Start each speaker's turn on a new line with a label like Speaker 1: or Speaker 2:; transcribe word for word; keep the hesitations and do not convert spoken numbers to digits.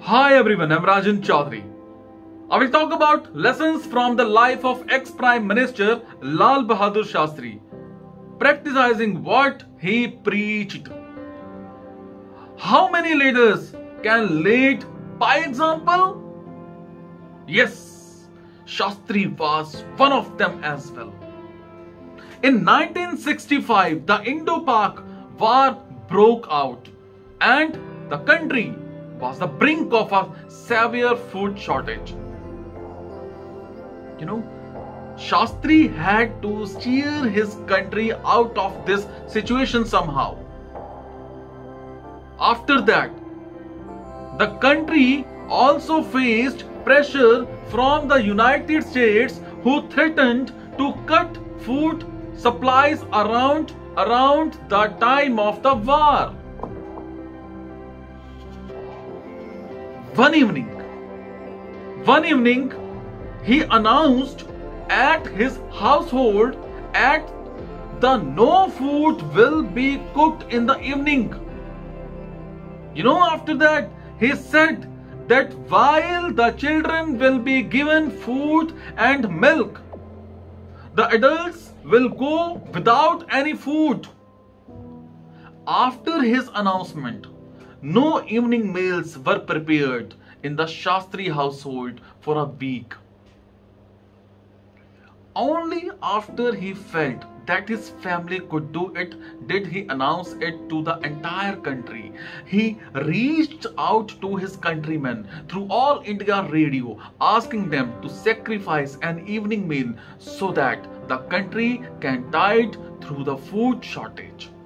Speaker 1: Hi everyone, I'm Rajan Chaudhary. I will talk about lessons from the life of ex-Prime Minister Lal Bahadur Shastri, practicing what he preached. How many leaders can lead by example? Yes, Shastri was one of them as well. In nineteen sixty-five, the Indo-Pak War broke out and the country was the brink of a severe food shortage. You know, Shastri had to steer his country out of this situation somehow. After that, the country also faced pressure from the United States, who threatened to cut food supplies around around the time of the war. One evening, one evening, he announced at his household at the no food will be cooked in the evening. You know, after that, he said that while the children will be given food and milk, the adults will go without any food. After his announcement, no evening meals were prepared in the Shastri household for a week. Only after he felt that his family could do it did he announce it to the entire country. He reached out to his countrymen through All India Radio, asking them to sacrifice an evening meal so that the country can tide through the food shortage.